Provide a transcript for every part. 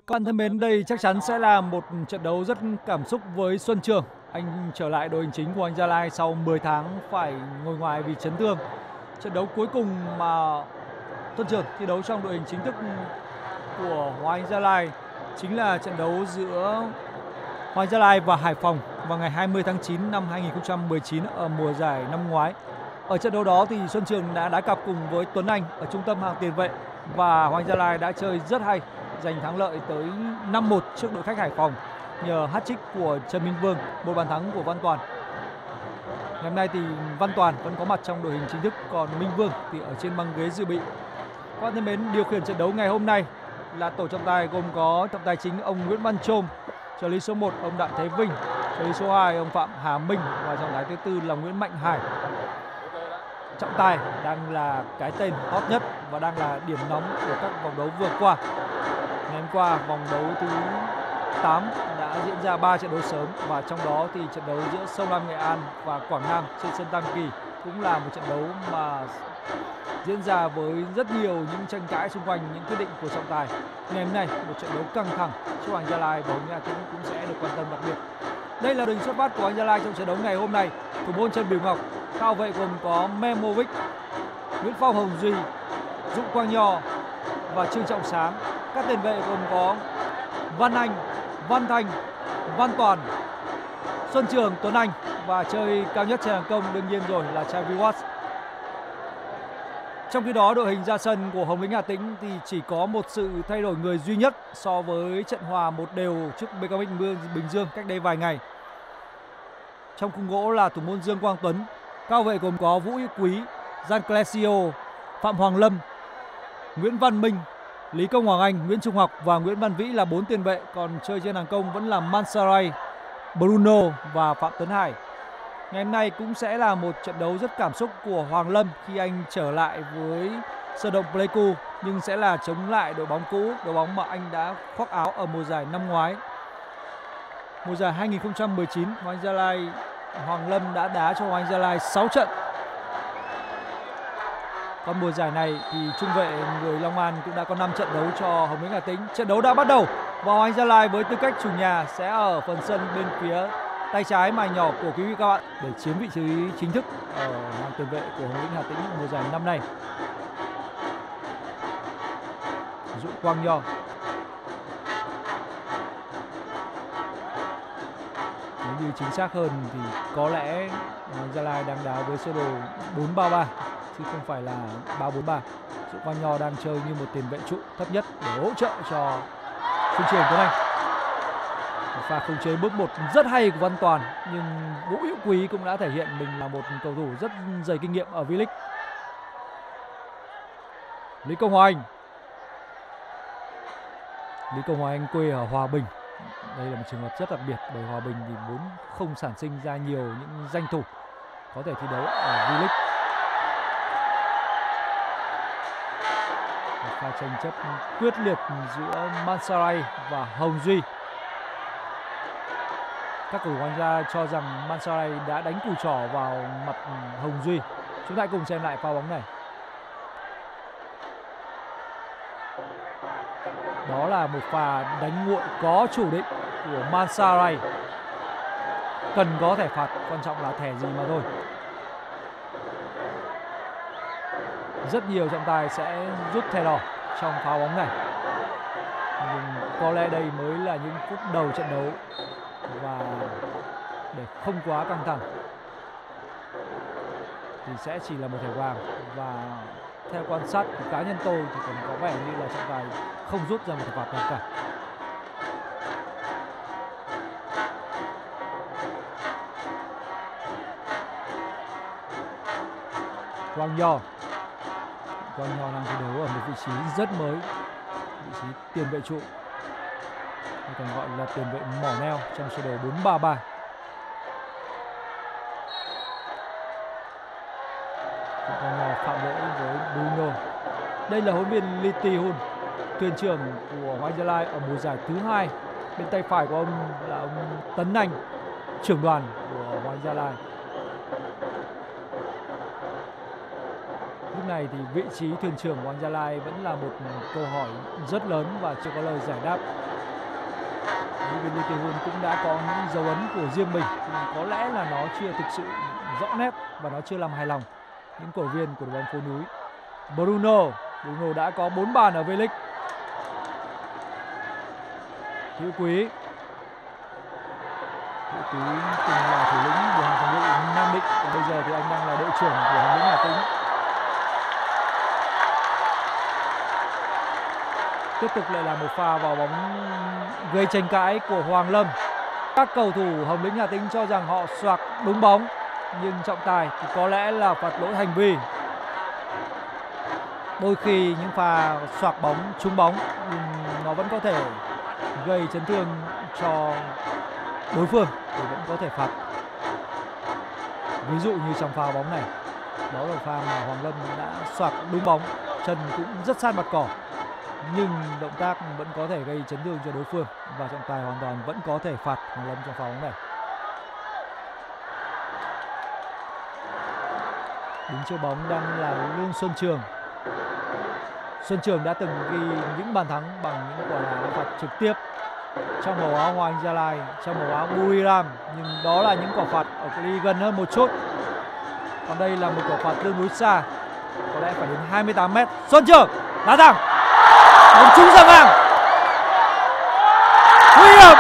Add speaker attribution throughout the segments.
Speaker 1: Các bạn thân mến, đây chắc chắn sẽ là một trận đấu rất cảm xúc với Xuân Trường. Anh trở lại đội hình chính của anh Gia Lai sau 10 tháng phải ngồi ngoài vì chấn thương. Trận đấu cuối cùng mà Xuân Trường thi đấu trong đội hình chính thức của Hoàng Anh Gia Lai chính là trận đấu giữa Hoàng Anh Gia Lai và Hải Phòng vào ngày 20 tháng 9 năm 2019 ở mùa giải năm ngoái. Ở trận đấu đó thì Xuân Trường đã đá cặp cùng với Tuấn Anh ở trung tâm hàng tiền vệ và Hoàng Anh Gia Lai đã chơi rất hay, giành thắng lợi tới 5-1 trước đội khách Hải Phòng nhờ hat-trick của Trần Minh Vương, một bàn thắng của Văn Toàn. Ngày hôm nay thì Văn Toàn vẫn có mặt trong đội hình chính thức, còn Minh Vương thì ở trên băng ghế dự bị. Các bạn thân mến, điều khiển trận đấu ngày hôm nay là tổ trọng tài gồm có trọng tài chính ông Nguyễn Văn Trôm, trợ lý số 1 ông Đặng Thế Vinh, trợ lý số 2 ông Phạm Hà Minh và trọng tài thứ tư là Nguyễn Mạnh Hải. Trọng tài đang là cái tên hot nhất và đang là điểm nóng của các vòng đấu vừa qua. Ngày hôm qua, vòng đấu thứ 8 đã diễn ra 3 trận đấu sớm và trong đó thì trận đấu giữa Sông Lam Nghệ An và Quảng Nam trên sân Tam Kỳ cũng là một trận đấu mà diễn ra với rất nhiều những tranh cãi xung quanh những quyết định của trọng tài. Ngày hôm nay, một trận đấu căng thẳng cho Hoàng Anh Gia Lai và Hồng Lĩnh Hà Tĩnh cũng sẽ được quan tâm đặc biệt. Đây là đội hình xuất phát của Hoàng Anh Gia Lai trong trận đấu ngày hôm nay. Thủ môn Trần Bửu Ngọc, cao vệ gồm có Memovic, Nguyễn Phong Hồng Duy, Dũng Quang Nho và Trương Trọng Sáng. Các tiền vệ gồm có Văn Anh, Văn Thành, Văn Toàn, Xuân Trường, Tuấn Anh và chơi cao nhất trên hàng công đương nhiên rồi là Chavi Watts. Trong khi đó, đội hình ra sân của Hồng Lĩnh Hà Tĩnh thì chỉ có một sự thay đổi người duy nhất so với trận hòa 1-1 trước BKM Bình Dương cách đây vài ngày. Trong khung gỗ là thủ môn Dương Quang Tuấn, cao vệ gồm có Vũ Hữu Quý, Gian Clesio, Phạm Hoàng Lâm, Nguyễn Văn Minh, Lý Công Hoàng Anh, Nguyễn Trung Học và Nguyễn Văn Vĩ là 4 tiền vệ, còn chơi trên hàng công vẫn là Mansaray, Bruno và Phạm Tuấn Hải. Ngày hôm nay cũng sẽ là một trận đấu rất cảm xúc của Hoàng Lâm khi anh trở lại với Sơn Động Pleiku, nhưng sẽ là chống lại đội bóng cũ, đội bóng mà anh đã khoác áo ở mùa giải năm ngoái. Mùa giải 2019, Hoàng Lâm đã đá cho Hoàng Anh Gia Lai 6 trận. Còn mùa giải này thì trung vệ người Long An cũng đã có 5 trận đấu cho Hồng Lĩnh Hà Tĩnh. Trận đấu đã bắt đầu và Hoàng Anh Gia Lai với tư cách chủ nhà sẽ ở phần sân bên phía tay trái mài nhỏ của quý vị các bạn để chiếm vị trí chính thức ở hàng tiền vệ của Hồng Lĩnh Hà Tĩnh mùa giải năm nay. Dũng Quang Nho, nếu như chính xác hơn thì có lẽ Hoàng Anh Gia Lai đang đá với sơ đồ 4-3-3 chứ không phải là 3-4-3. Dũng Quang Nho đang chơi như một tiền vệ trụ thấp nhất để hỗ trợ cho Xuân Trường, Tuấn Anh. Pha khống chế bước 1 rất hay của Văn Toàn, nhưng Vũ Hữu Quý cũng đã thể hiện mình là một cầu thủ rất dày kinh nghiệm ở V-League. Lý Công Hoàng Anh. Lý Công Hoàng Anh quê ở Hòa Bình. Đây là một trường hợp rất đặc biệt bởi Hòa Bình thì vốn không sản sinh ra nhiều những danh thủ có thể thi đấu ở V-League. Một pha tranh chấp quyết liệt giữa Mansaray và Hồng Duy. Các cầu thủ Hoàng Anh Gia Lai cho rằng Mansaray đã đánh cùi trỏ vào mặt Hồng Duy. Chúng ta hãy cùng xem lại pha bóng này. Đó là một pha đánh nguội có chủ định của Mansaray. Cần có thẻ phạt, quan trọng là thẻ gì mà thôi. Rất nhiều trọng tài sẽ rút thẻ đỏ trong pha bóng này. Nhưng có lẽ đây mới là những phút đầu trận đấu và để không quá căng thẳng thì sẽ chỉ là một thẻ vàng, và theo quan sát của cá nhân tôi thì còn có vẻ như là trọng tài không rút ra một thẻ phạt nào cả. Quang Nho đang thi đấu ở một vị trí rất mới, vị trí tiền vệ trụ, hay còn gọi là tiền vệ mỏ neo trong sơ đồ 4-3-3. Quang Nho phạm lỗi với Bruno. Đây là huấn luyện viên Lee Ti-hun, thuyền trưởng của Hoàng Anh Gia Lai ở mùa giải thứ 2. Bên tay phải của ông là ông Tấn Anh, trưởng đoàn của Hoàng Anh Gia Lai. Lúc này thì vị trí thuyền trưởng của Hoàng Anh Gia Lai vẫn là một câu hỏi rất lớn và chưa có lời giải đáp. Viên Lee Tae-hun cũng đã có những dấu ấn của riêng mình, nhưng có lẽ là nó chưa thực sự rõ nét và nó chưa làm hài lòng những cổ viên của đội bóng phố núi. Bruno đã có 4 bàn ở V-League. Hữu Quý từng là thủ lĩnh của hàng phòng ngự Nam Định, và bây giờ thì anh đang là đội trưởng của Hồng Lĩnh Hà Tĩnh. Tiếp tục lại là một pha vào bóng gây tranh cãi của Hoàng Lâm. Các cầu thủ Hồng Lĩnh Hà Tĩnh cho rằng họ xoạc đúng bóng, nhưng trọng tài thì có lẽ là phạt lỗi hành vi. Đôi khi những pha xoạc bóng trúng bóng nhưng nó vẫn có thể gây chấn thương cho đối phương thì vẫn có thể phạt. Ví dụ như trong pha bóng này, đó là pha mà Hoàng Lâm đã xoạc đúng bóng, chân cũng rất sát mặt cỏ, nhưng động tác vẫn có thể gây chấn thương cho đối phương và trọng tài hoàn toàn vẫn có thể phạt Hoàng Lâm trong pha bóng này. Đứng trước bóng đang là Lương Xuân Trường. Xuân Trường đã từng ghi những bàn thắng bằng những quả đá phạt trực tiếp trong màu áo Hoàng Anh Gia Lai, trong màu áo Buriram, nhưng đó là những quả phạt ở cự ly gần hơn một chút. Còn đây là một quả phạt tương đối xa, có lẽ phải đến 28 m. Xuân Trường đá thẳng, bóng trúng ra ngang, nguy hiểm.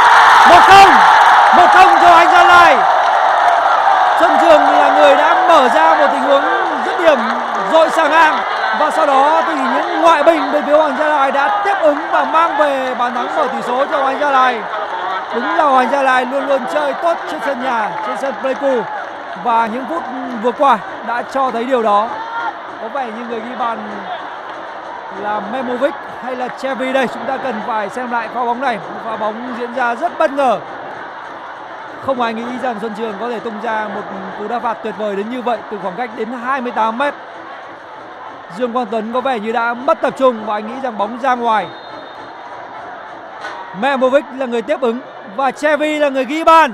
Speaker 1: 1-0 cho Anh Gia Lai. Xuân Trường là người đã mở ra một tình huống dứt điểm dội sang ngang, và sau đó thì những ngoại binh bên phía Hoàng Gia Lai đã tiếp ứng và mang về bàn thắng mở tỷ số cho Hoàng Gia Lai. Đúng là Hoàng Gia Lai luôn luôn chơi tốt trên sân nhà, trên sân Pleiku, và những phút vừa qua đã cho thấy điều đó. Có vẻ như người ghi bàn là Memovic hay là Chevy đây, chúng ta cần phải xem lại pha bóng này. Một pha bóng diễn ra rất bất ngờ. Không ai nghĩ rằng Xuân Trường có thể tung ra một cú đá phạt tuyệt vời đến như vậy từ khoảng cách đến 28 m. Dương Quang Tuấn có vẻ như đã mất tập trung và anh nghĩ rằng bóng ra ngoài. Memovic là người tiếp ứng và Chevy là người ghi bàn.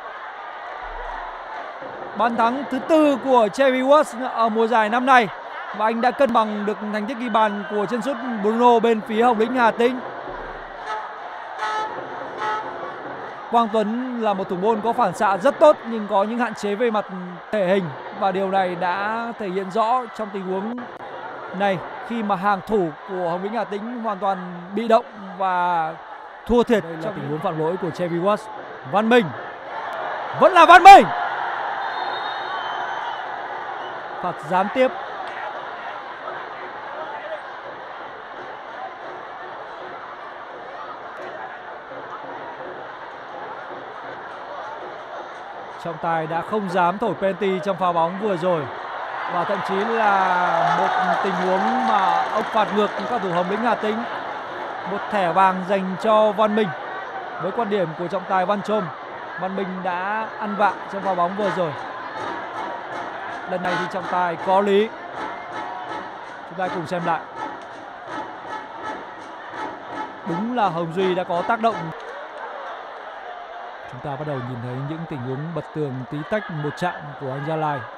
Speaker 1: Bàn thắng thứ 4 của Chevy Watts ở mùa giải năm nay, và anh đã cân bằng được thành tích ghi bàn của chân sút Bruno bên phía Hồng Lĩnh Hà Tĩnh. Quang Tuấn là một thủ môn có phản xạ rất tốt nhưng có những hạn chế về mặt thể hình, và điều này đã thể hiện rõ trong tình huống này khi mà hàng thủ của Hồng Lĩnh Hà Tĩnh hoàn toàn bị động và thua thiệt trong tình huống phạm lỗi của Chevy Watts. Văn Minh, vẫn là Văn Minh, phạt gián tiếp. Trọng tài đã không dám thổi penalty trong pha bóng vừa rồi, và thậm chí là một tình huống mà ông phạt ngược các thủ Hồng Lĩnh Hà Tĩnh. Một thẻ vàng dành cho Văn Minh. Với quan điểm của trọng tài Văn Trôm, Văn Minh đã ăn vạ trong pha bóng vừa rồi. Lần này thì trọng tài có lý. Chúng ta cùng xem lại. Đúng là Hồng Duy đã có tác động. Chúng ta bắt đầu nhìn thấy những tình huống bật tường tí tách một chạm của anh Gia Lai.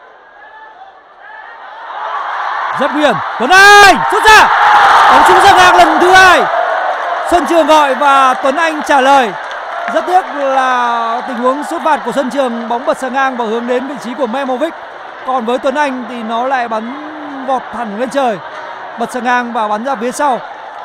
Speaker 1: Rất nguy hiểm. Tuấn Anh xuất ra, bóng trúng ra ngang lần thứ 2. Xuân Trường gọi và Tuấn Anh trả lời. Rất tiếc là tình huống sút phạt của Xuân Trường, bóng bật sang ngang và hướng đến vị trí của Memovic. Còn với Tuấn Anh thì nó lại bắn vọt hẳn lên trời, bật sang ngang và bắn ra phía sau.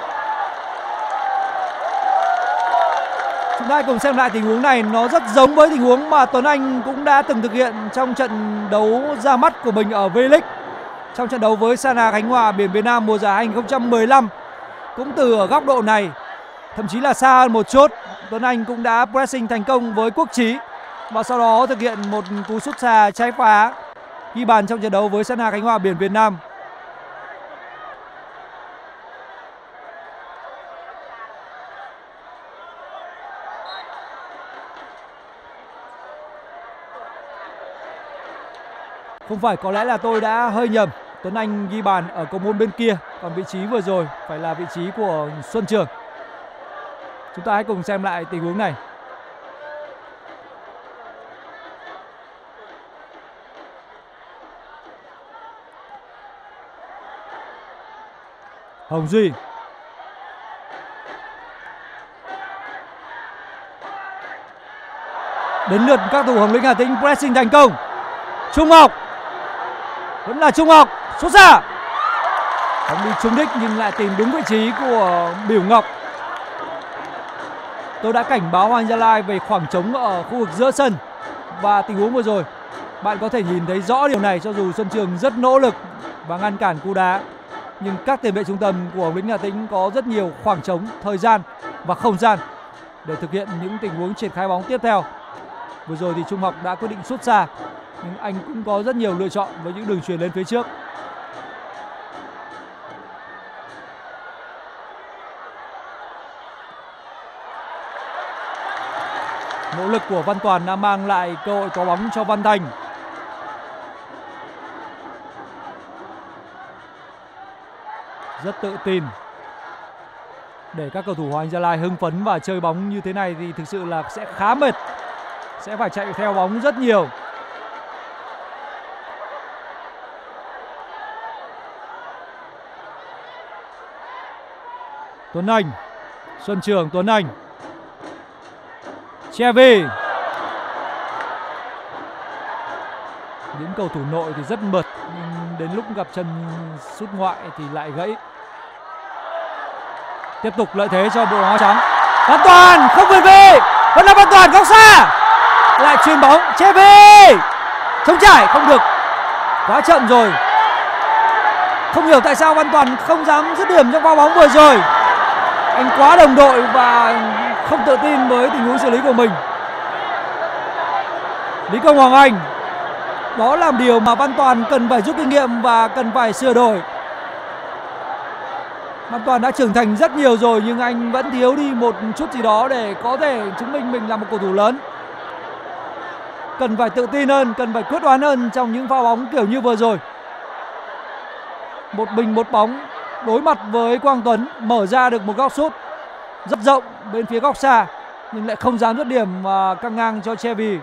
Speaker 1: Chúng ta cùng xem lại tình huống này, nó rất giống với tình huống mà Tuấn Anh cũng đã từng thực hiện trong trận đấu ra mắt của mình ở V-League. Trong trận đấu với Sana Khánh Hòa Biển Việt Nam mùa giải 2015, cũng từ ở góc độ này, thậm chí là xa hơn một chút, Tuấn Anh cũng đã pressing thành công với Quốc Chí và sau đó thực hiện một cú sút xa trái phá, ghi bàn trong trận đấu với Sana Khánh Hòa Biển Việt Nam. Không phải, có lẽ là tôi đã hơi nhầm. Tuấn Anh ghi bàn ở cầu môn bên kia, còn vị trí vừa rồi phải là vị trí của Xuân Trường. Chúng ta hãy cùng xem lại tình huống này. Hồng Duy, Đến lượt các thủ Hồng Lĩnh Hà Tĩnh pressing thành công. Trung Ngọc, vẫn là Trung Ngọc, sút xa. Bóng đi trúng đích nhưng lại tìm đúng vị trí của Bửu Ngọc. Tôi đã cảnh báo Hoàng Anh Gia Lai về khoảng trống ở khu vực giữa sân, và tình huống vừa rồi bạn có thể nhìn thấy rõ điều này. Cho dù Xuân Trường rất nỗ lực và ngăn cản cú đá, nhưng các tiền vệ trung tâm của Hồng Lĩnh Hà Tĩnh có rất nhiều khoảng trống, thời gian và không gian để thực hiện những tình huống triển khai bóng tiếp theo. Vừa rồi thì Trung Ngọc đã quyết định sút xa, nhưng anh cũng có rất nhiều lựa chọn với những đường chuyền lên phía trước. Nỗ lực của Văn Toàn đã mang lại cơ hội có bóng cho Văn Thành. Rất tự tin. Để các cầu thủ Hoàng Anh Gia Lai hưng phấn và chơi bóng như thế này thì thực sự là sẽ khá mệt. Sẽ phải chạy theo bóng rất nhiều. Tuấn Anh, Xuân Trường, Tuấn Anh, Chevy. Những cầu thủ nội thì rất mượt, nhưng đến lúc gặp chân sút ngoại thì lại gãy. Tiếp tục lợi thế cho đội áo trắng. Văn Toàn không về về, vẫn là Văn Toàn góc xa, lại chuyền bóng Chevy, chống trải không được, quá chậm rồi. Không hiểu tại sao Văn Toàn không dám dứt điểm trong pha bóng vừa rồi. Anh quá đồng đội và không tự tin với tình huống xử lý của mình. Lý Công Hoàng Anh, đó là điều mà Văn Toàn cần phải rút kinh nghiệm và cần phải sửa đổi. Văn Toàn đã trưởng thành rất nhiều rồi, nhưng anh vẫn thiếu đi một chút gì đó để có thể chứng minh mình là một cầu thủ lớn. Cần phải tự tin hơn, cần phải quyết đoán hơn trong những pha bóng kiểu như vừa rồi. Một mình một bóng đối mặt với Quang Tuấn, mở ra được một góc sút rất rộng bên phía góc xa, nhưng lại không dám dứt điểm và căng ngang cho Chevy.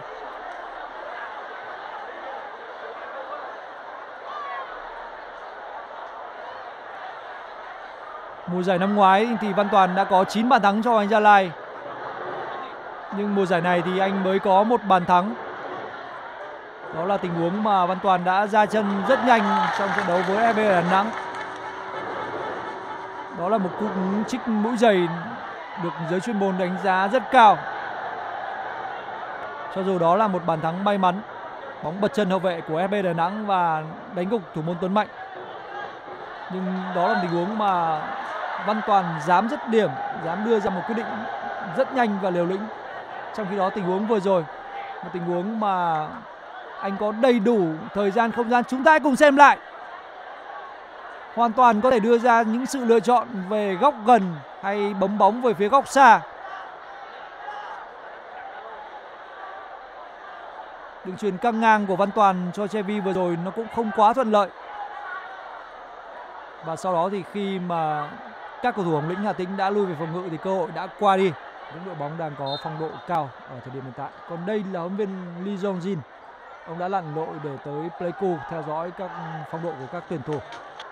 Speaker 1: Mùa giải năm ngoái thì Văn Toàn đã có 9 bàn thắng cho Hoàng Anh Gia Lai, nhưng mùa giải này thì anh mới có 1 bàn thắng. Đó là tình huống mà Văn Toàn đã ra chân rất nhanh trong trận đấu với FB Đà Nẵng. Đó là một cú trích mũi giày được giới chuyên môn đánh giá rất cao. Cho dù đó là một bàn thắng may mắn, bóng bật chân hậu vệ của FB Đà Nẵng và đánh gục thủ môn Tuấn Mạnh, nhưng đó là tình huống mà Văn Toàn dám dứt điểm, dám đưa ra một quyết định rất nhanh và liều lĩnh. Trong khi đó tình huống vừa rồi, một tình huống mà anh có đầy đủ thời gian, không gian. Chúng ta hãy cùng xem lại. Hoàn toàn có thể đưa ra những sự lựa chọn về góc gần hay bấm bóng về phía góc xa. Đường chuyền căng ngang của Văn Toàn cho Chevy vừa rồi nó cũng không quá thuận lợi. Và sau đó thì khi mà các cầu thủ Hồng Lĩnh Hà Tĩnh đã lui về phòng ngự thì cơ hội đã qua đi. Những đội bóng đang có phong độ cao ở thời điểm hiện tại. Còn đây là huấn luyện viên Lee Jong Jin. Ông đã lặn lội để tới Pleiku theo dõi các phong độ của các tuyển thủ.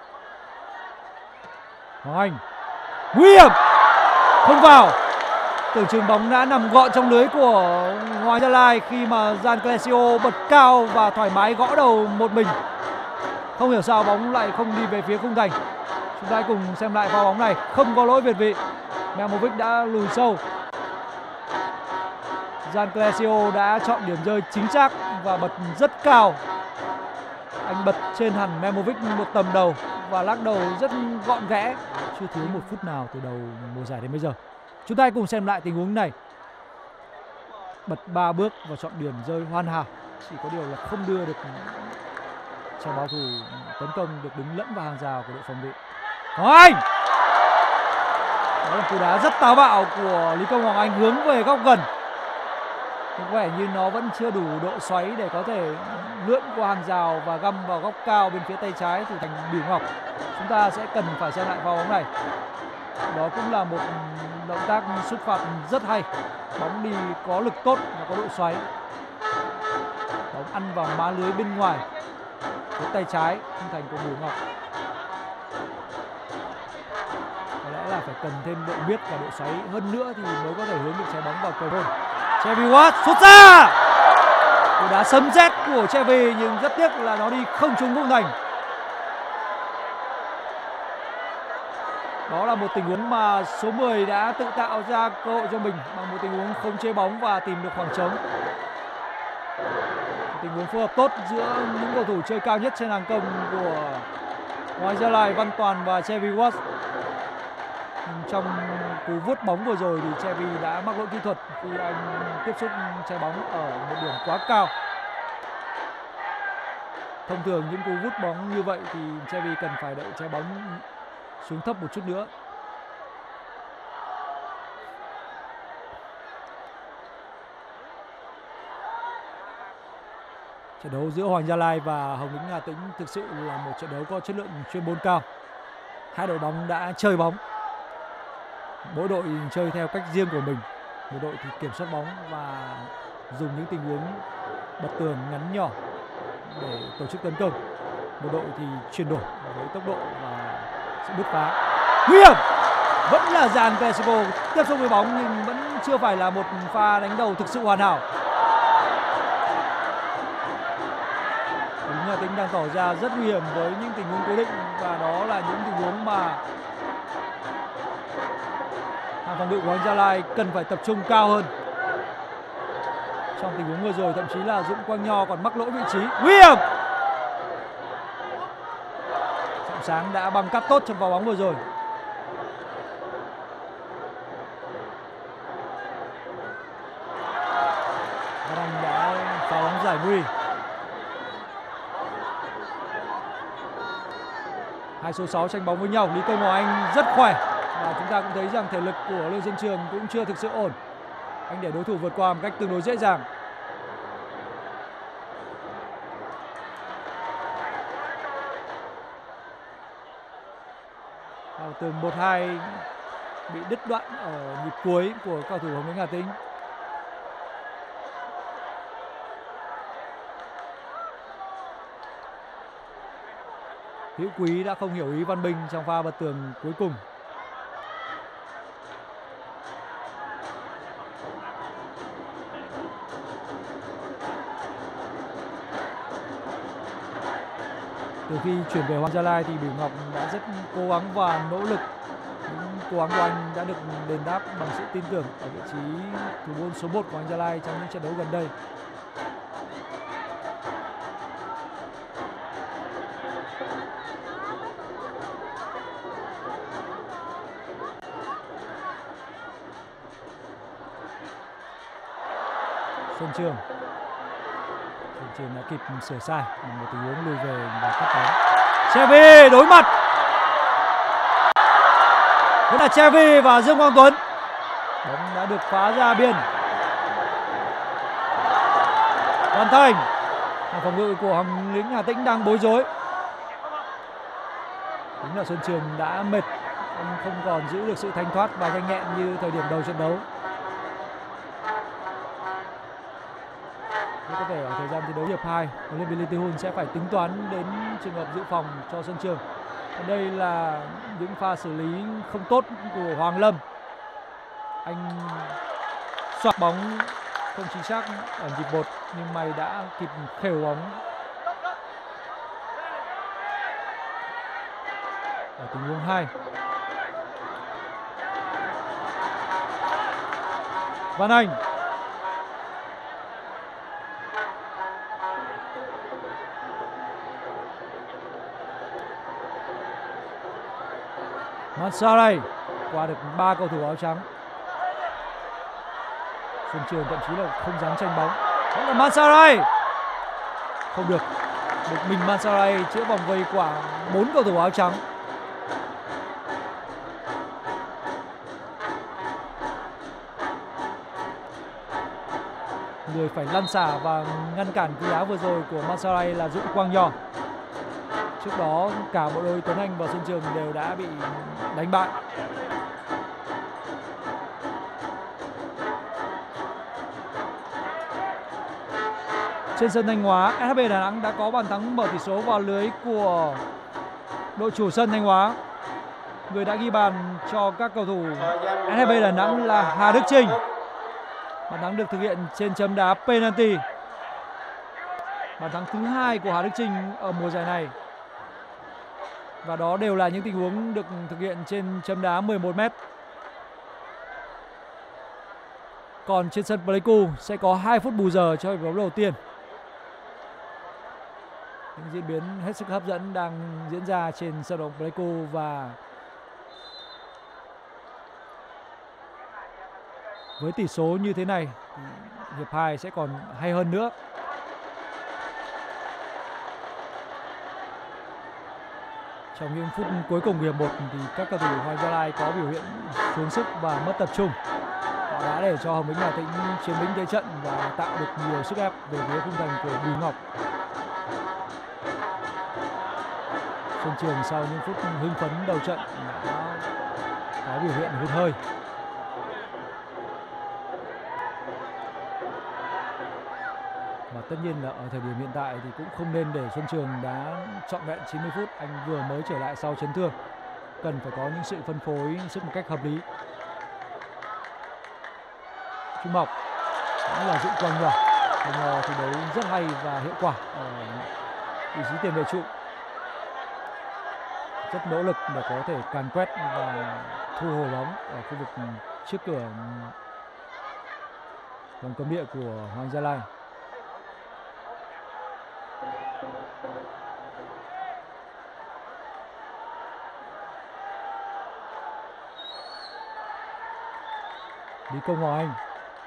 Speaker 1: Hoàng Anh, nguy hiểm, không vào. Tưởng chừng bóng đã nằm gọn trong lưới của Hoàng Anh Gia Lai khi mà Gian Clesio bật cao và thoải mái gõ đầu một mình. Không hiểu sao bóng lại không đi về phía khung thành. Chúng ta hãy cùng xem lại pha bóng này. Không có lỗi việt vị, Memovic đã lùi sâu. Gian Clesio đã chọn điểm rơi chính xác và bật rất cao. Anh bật trên hẳn Memovic một tầm đầu và lắc đầu rất gọn ghẽ, chưa thiếu một phút nào từ đầu mùa giải đến bây giờ. Chúng ta hãy cùng xem lại tình huống này. Bật 3 bước và chọn điểm rơi hoàn hảo, chỉ có điều là không đưa được cho bảo thủ tấn công được đứng lẫn vào hàng rào của đội phòng bị. Hoàng Anh, đó là cú đá rất táo bạo của Lý Công Hoàng Anh hướng về góc gần. Có vẻ như nó vẫn chưa đủ độ xoáy để có thể lượn qua hàng rào và găm vào góc cao bên phía tay trái thủ thành Bửu Ngọc. Chúng ta sẽ cần phải xem lại pha bóng này. Đó cũng là một động tác sút phạt rất hay. Bóng đi có lực tốt và có độ xoáy. Bóng ăn vào má lưới bên ngoài với tay trái khung thành của Bửu Ngọc. Có lẽ là phải cần thêm độ biết và độ xoáy hơn nữa thì mới có thể hướng được trái bóng vào cầu môn. Chevy Watt sút ra. Cú đá sấm sét của Chevy nhưng rất tiếc là nó đi không trúng khung thành. Đó là một tình huống mà số 10 đã tự tạo ra cơ hội cho mình bằng một tình huống khống chế bóng và tìm được khoảng trống. Tình huống phối hợp tốt giữa những cầu thủ chơi cao nhất trên hàng công của Hoàng Anh Gia Lai, Văn Toàn và Chevy Watt. Trong cú vuốt bóng vừa rồi thì Chevy đã mắc lỗi kỹ thuật khi anh tiếp xúc trái bóng ở một điểm quá cao. Thông thường những cú vút bóng như vậy thì Chevy cần phải đợi trái bóng xuống thấp một chút nữa. Trận đấu giữa Hoàng Gia Lai và Hồng Lĩnh Hà Tĩnh thực sự là một trận đấu có chất lượng chuyên môn cao. Hai đội bóng đã chơi bóng, mỗi đội chơi theo cách riêng của mình. Một đội thì kiểm soát bóng và dùng những tình huống bật tường ngắn nhỏ để tổ chức tấn công. Một đội thì chuyển đổi với tốc độ và sự bứt phá. Nguy hiểm, vẫn là dàn Clásico tiếp xúc với bóng nhưng vẫn chưa phải là một pha đánh đầu thực sự hoàn hảo. Hà Tĩnh đang tỏ ra rất nguy hiểm với những tình huống cố định và đó là những tình huống mà hàng phòng ngự của Hoàng Gia Lai cần phải tập trung cao hơn. Trong tình huống vừa rồi thậm chí là Dũng Quang Nho còn mắc lỗi vị trí. Nguy hiểm. Trọng Sáng đã băng cắt tốt trong pha bóng vừa rồi. Văn Anh đã phá bóng giải nguy. Hai số 6 tranh bóng với nhau. Lý Công Hoàng Anh rất khỏe và chúng ta cũng thấy rằng thể lực của Lương Xuân Trường cũng chưa thực sự ổn. Anh để đối thủ vượt qua một cách tương đối dễ dàng. Tường 1-2 bị đứt đoạn ở nhịp cuối của cầu thủ Hồng Lĩnh Hà Tĩnh. Hữu Quý đã không hiểu ý Văn Minh trong pha bật tường cuối cùng. Từ khi chuyển về Hoàng Gia Lai thì Bửu Ngọc đã rất cố gắng và nỗ lực. Những cố gắng của anh đã được đền đáp bằng sự tin tưởng ở vị trí thủ môn số 1 của Hoàng Gia Lai trong những trận đấu gần đây. Xuân Trường đã kịp sửa sai một tình huống lùi về và cắt bóng. Chevy đối mặt, vẫn là Chevy và Dương Quang Tuấn. Bóng đã được phá ra biên. Hoàn thành. Hàng phòng ngự của Hồng Lĩnh Hà Tĩnh đang bối rối. Đúng là Xuân Trường đã mệt, anh không còn giữ được sự thanh thoát và nhanh nhẹn như thời điểm đầu trận đấu. Có thể ở thời gian thi đấu hiệp 2, huấn luyện viên Lê Tư Hun sẽ phải tính toán đến trường hợp dự phòng cho Xuân Trường. Đây là những pha xử lý không tốt của Hoàng Lâm. Anh xoạc bóng không chính xác ở nhịp 1 nhưng may đã kịp khều bóng. Ở tình huống 2, Văn Anh Mansaray qua được 3 cầu thủ áo trắng. Xuân Trường thậm chí là không dám tranh bóng. Đó là Mansaray. Không được. Một mình Mansaray chữa vòng vây quả 4 cầu thủ áo trắng. Người phải lăn xả và ngăn cản cú đá vừa rồi của Mansaray là Dũng Quang Nho. Trước đó cả bộ đôi Tuấn Anh và Xuân Trường đều đã bị đánh bại. Trên sân Thanh Hóa, SHB Đà Nẵng đã có bàn thắng mở tỷ số vào lưới của đội chủ sân Thanh Hóa. Người đã ghi bàn cho các cầu thủ SHB Đà Nẵng là Hà Đức Trinh. Bàn thắng được thực hiện trên chấm đá penalty. Bàn thắng thứ 2 của Hà Đức Chinh ở mùa giải này. Và đó đều là những tình huống được thực hiện trên chấm đá 11m. Còn trên sân Pleiku sẽ có 2 phút bù giờ cho hiệp đấu đầu tiên. Những diễn biến hết sức hấp dẫn đang diễn ra trên sân vận động Pleiku và với tỷ số như thế này, hiệp 2 sẽ còn hay hơn nữa. Trong những phút cuối cùng của hiệp 1 thì các cầu thủ Hoàng Gia Lai có biểu hiện xuống sức và mất tập trung. Họ đã để cho Hồng Lĩnh Hà Tĩnh chiếm lĩnh thế trận và tạo được nhiều sức ép về phía khung thành của Bùi Ngọc. Xuân Trường sau những phút hưng phấn đầu trận đã có biểu hiện hụt hơi. Và tất nhiên là ở thời điểm hiện tại thì cũng không nên để Xuân Trường đá trọn vẹn 90 phút. Anh vừa mới trở lại sau chấn thương, cần phải có những sự phân phối sức một cách hợp lý. Trung Học cũng là dụng quanh nhỏ. Anh thi đấu rất hay và hiệu quả ở vị trí tiền vệ trụ. Rất nỗ lực để có thể càn quét và thu hồi bóng ở khu vực trước cửa vòng cấm địa của Hoàng Gia Lai. Lý Công Hoàng Anh,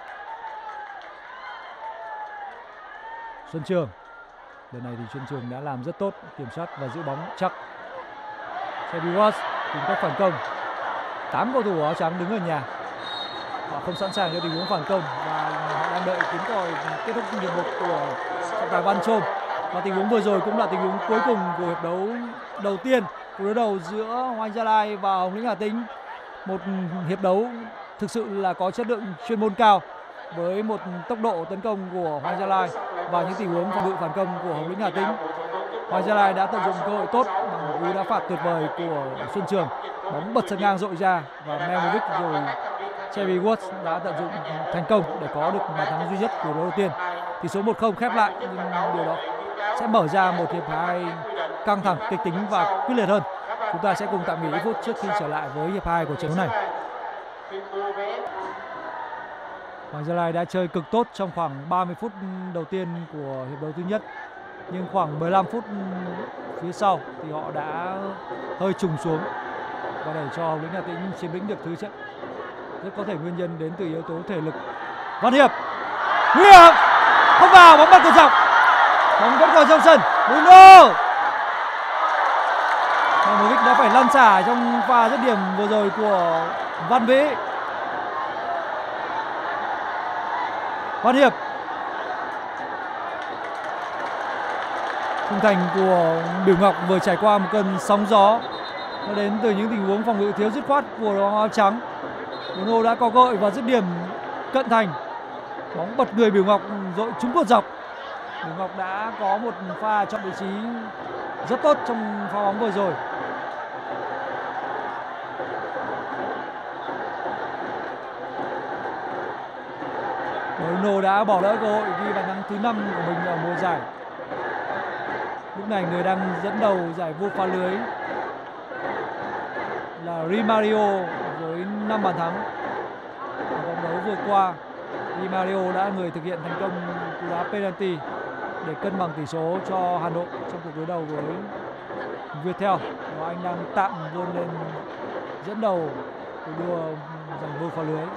Speaker 1: Xuân Trường. Lần này thì Xuân Trường đã làm rất tốt, kiểm soát và giữ bóng chắc. Sebi Watts tìm cách phản công. 8 cầu thủ áo trắng đứng ở nhà. Họ không sẵn sàng cho tình huống phản công và họ đang đợi tiếng còi kết thúc hiệp 1 của trọng tài Văn Trôm. Và tình huống vừa rồi cũng là tình huống cuối cùng của hiệp đấu đầu tiên, cuộc đối đầu giữa Hoàng Gia Lai và Hồng Lĩnh Hà Tĩnh. Một hiệp đấu thực sự là có chất lượng chuyên môn cao với một tốc độ tấn công của Hoàng Gia Lai và những tình huống phòng ngự phản công của Hồng Lĩnh Hà Tĩnh. Hoàng Gia Lai đã tận dụng cơ hội tốt bằng cú đá phạt tuyệt vời của Xuân Trường, bóng bật sân ngang dội ra và Memovic rồi Sebi Watts đã tận dụng thành công để có được bàn thắng duy nhất của đấu đầu tiên. Tỷ số 1-0 khép lại, nhưng điều đó sẽ mở ra một hiệp 2 căng thẳng, kịch tính và quyết liệt hơn. Chúng ta sẽ cùng tạm nghỉ ít phút trước khi trở lại với hiệp 2 của trận đấu này. Hoàng Gia Lai đã chơi cực tốt trong khoảng 30 phút đầu tiên của hiệp đấu thứ nhất, nhưng khoảng 15 phút phía sau thì họ đã hơi trùng xuống và để cho Hồng Lĩnh Hà Tĩnh chiếm lĩnh được thứ trận. Rất có thể nguyên nhân đến từ yếu tố thể lực. Văn Hiệp nguy hiểm, không vào, bóng bật cột dọc, bóng vẫn còn trong sân. Bruno Memovic đã phải lăn xả trong pha dứt điểm vừa rồi của Văn Vĩ. Văn Hiệp, khung thành của Bửu Ngọc vừa trải qua một cơn sóng gió. Nó đến từ những tình huống phòng ngự thiếu dứt khoát của đội áo trắng. Bruno đã có cơ hội và dứt điểm cận thành. Bóng bật người Bửu Ngọc dội trúng cột dọc. Bửu Ngọc đã có một pha chọn vị trí rất tốt trong pha bóng vừa rồi. Bruno đã bỏ lỡ cơ hội ghi bàn thắng thứ 5 của mình ở mùa giải. Lúc này người đang dẫn đầu giải vô phá lưới là Rimario với 5 bàn thắng. Ở vòng đấu vừa qua, Rimario đã người thực hiện thành công cú đá penalty để cân bằng tỷ số cho Hà Nội trong cuộc đối đầu với Viettel. Và anh đang tạm vươn lên dẫn đầu cuộc đua giành vô phá lưới.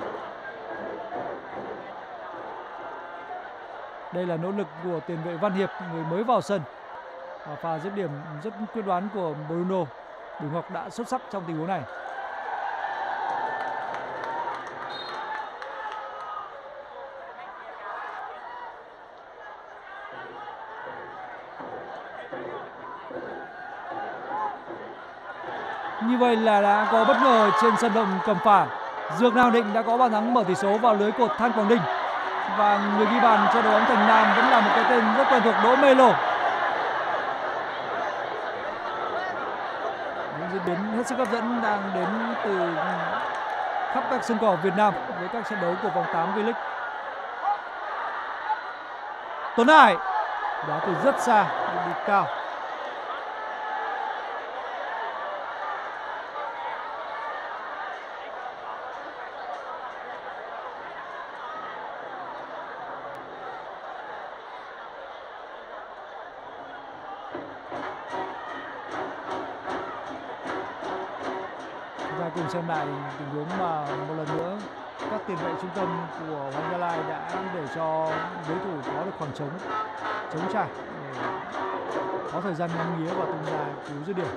Speaker 1: Đây là nỗ lực của tiền vệ Văn Hiệp, người mới vào sân. Và pha dứt điểm rất quyết đoán của Bruno. Bửu Ngọc đã xuất sắc trong tình huống này. Như vậy là đã có bất ngờ trên sân vận động Cẩm Phả. Dược Nam Định đã có bàn thắng mở tỷ số vào lưới cột Than Quảng Ninh. Và người ghi bàn cho đội bóng Thành Nam vẫn là một cái tên rất quen thuộc, Đỗ Mê Lô. Những diễn biến hết sức hấp dẫn đang đến từ khắp các sân cỏ Việt Nam với các trận đấu của vòng 8 V-League. Tuấn Hải đá từ rất xa đi cao. Chúng ta cùng xem lại tình huống mà một lần nữa các tiền vệ trung tâm của Hoàng Gia Lai đã để cho đối thủ có được khoảng trống trải để có thời gian ngắm nghía và tung ra cứu dứt điểm.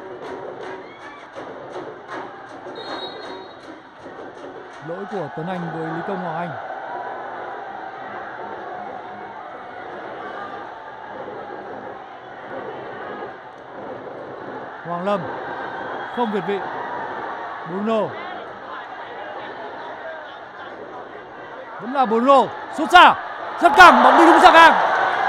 Speaker 1: Lỗi của Tuấn Anh với Lý Công Hoàng Anh. Hoàng Lâm không việt vị. Bruno vẫn là Bruno sút xa rất căng, bóng đi đúng ra ngang.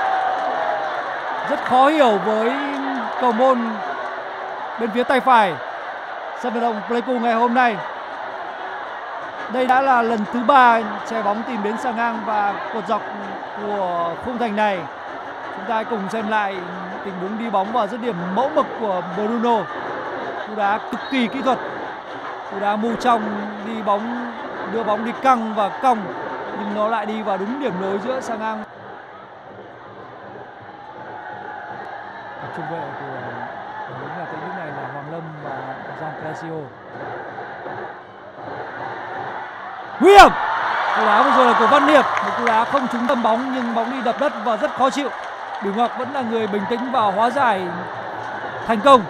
Speaker 1: Rất khó hiểu với cầu môn bên phía tay phải sân vận động Pleiku ngày hôm nay. Đây đã là lần thứ 3 trái bóng tìm đến xà ngang và cột dọc của khung thành này. Chúng ta cùng xem lại tình huống đi bóng và dứt điểm mẫu mực của Bruno. Cú đá cực kỳ kỹ thuật, cú đá mù trong, đi bóng đưa bóng đi căng và cong nhưng nó lại đi vào đúng điểm nối giữa xà ngang. Trung vệ của đội Hà Tĩnh lúc này là Hoàng Lâm và Gian Crescio. Nguy hiểm! Cú đá vừa rồi là của Văn Hiệp, một cú đá không trúng tâm bóng nhưng bóng đi đập đất và rất khó chịu. Bửu Ngọc vẫn là người bình tĩnh và hóa giải thành công.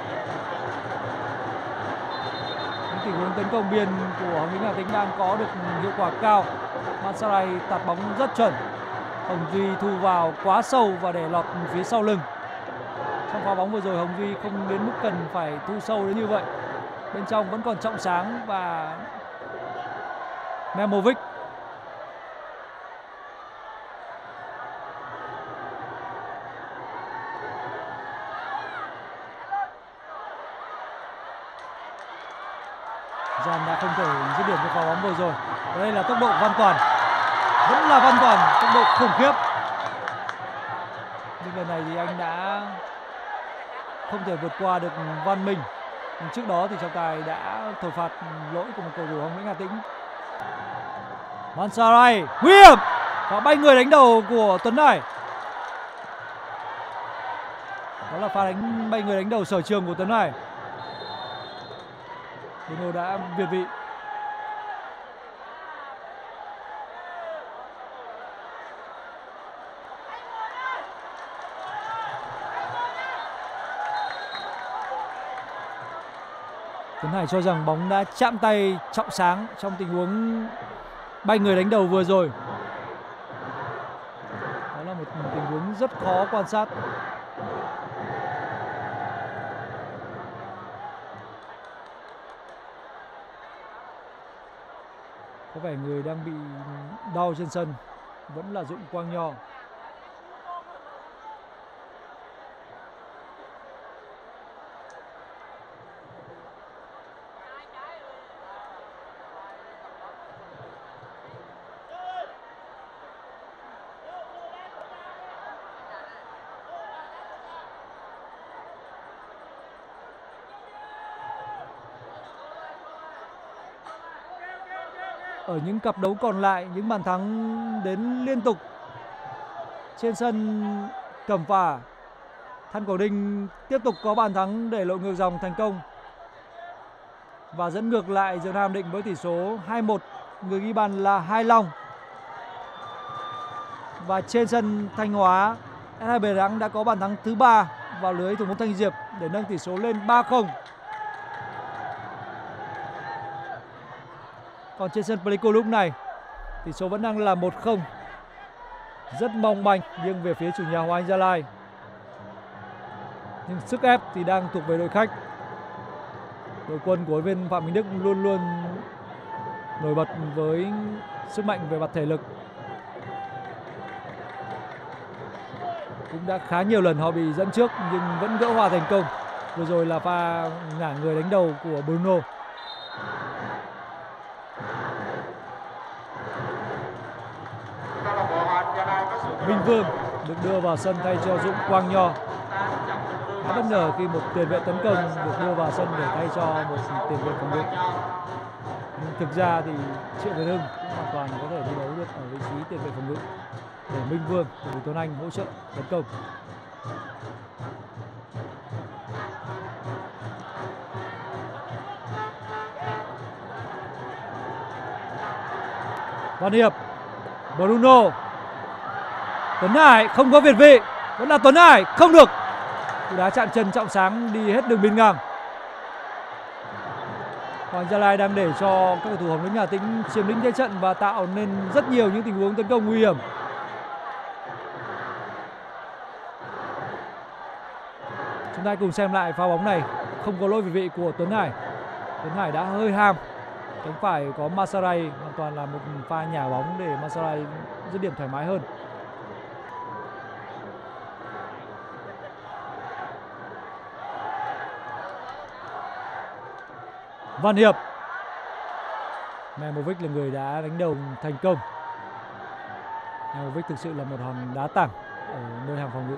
Speaker 1: Những tình huống tấn công biên của Hồng Lĩnh Hà Tĩnh đang có được hiệu quả cao. Mansaray tạt bóng rất chuẩn. Hồng Duy thu vào quá sâu và để lọt phía sau lưng. Trong pha bóng vừa rồi Hồng Duy không đến mức cần phải thu sâu đến như vậy. Bên trong vẫn còn Trọng Sáng và Memovic. Gian đã không thể dứt điểm cho pha bóng vừa rồi. Đây là tốc độ Văn Toàn, vẫn là Văn Toàn, tốc độ khủng khiếp. Nhưng lần này thì anh đã không thể vượt qua được Văn Minh. Nhưng trước đó thì trọng tài đã thổi phạt lỗi của một cầu thủ Hồng Lĩnh Hà Tĩnh. Mansaray nguy hiểm và bay người đánh đầu của Tuấn Hải. Đó là pha đánh bay người đánh đầu sở trường của Tuấn Hải. Bruno đã việt vị. Tuấn Hải cho rằng bóng đã chạm tay Trọng Sáng trong tình huống bay người đánh đầu vừa rồi. Đó là một tình huống rất khó quan sát. Có vẻ người đang bị đau trên sân vẫn là Dũng Quang Nho. Ở những cặp đấu còn lại, những bàn thắng đến liên tục trên sân Cẩm Phả, Than Quảng Ninh tiếp tục có bàn thắng để lội ngược dòng thành công và dẫn ngược lại Dược Nam Định với tỷ số 2-1. Người ghi bàn là Hai Long. Và trên sân Thanh Hóa, SHB Đà Nẵng đã có bàn thắng thứ 3 vào lưới thủ môn Thanh Diệp để nâng tỷ số lên 3-0. Còn trên sân Pleiku lúc này tỷ số vẫn đang là 1-0. Rất mong manh nghiêng về phía chủ nhà Hoàng Anh Gia Lai. Nhưng sức ép thì đang thuộc về đội khách. Đội quân của huấn luyện viên Phạm Minh Đức luôn luôn nổi bật với sức mạnh về mặt thể lực. Cũng đã khá nhiều lần họ bị dẫn trước nhưng vẫn gỡ hòa thành công. Vừa rồi là pha ngả người đánh đầu của Bruno. Minh Vương được đưa vào sân thay cho Dũng Quang Nho. Khá bất ngờ khi một tiền vệ tấn công được đưa vào sân để thay cho một tiền vệ phòng ngự. Nhưng thực ra thì Triệu Việt Hưng cũng hoàn toàn có thể thi đấu được ở vị trí tiền vệ phòng ngự để Minh Vương và Bùi Tuấn Anh hỗ trợ tấn công. Văn Hiệp, Bruno, Tuấn Hải không có việt vị, vẫn là Tuấn Hải, không được. Cú đá chạm chân Trọng Sáng đi hết đường biên ngang. Hoàng Gia Lai đang để cho các cầu thủ Hồng Lĩnh Hà Tĩnh chiếm lĩnh thế trận và tạo nên rất nhiều những tình huống tấn công nguy hiểm. Chúng ta cùng xem lại pha bóng này, không có lỗi việt vị của Tuấn Hải. Tuấn Hải đã hơi ham. Cánh phải có Masaray, hoàn toàn là một pha nhả bóng để Masaray dứt điểm thoải mái hơn. Văn Hiệp, Memovic là người đã đánh đầu thành công. Memovic thực sự là một hòn đá tảng ở nơi hàng phòng ngự.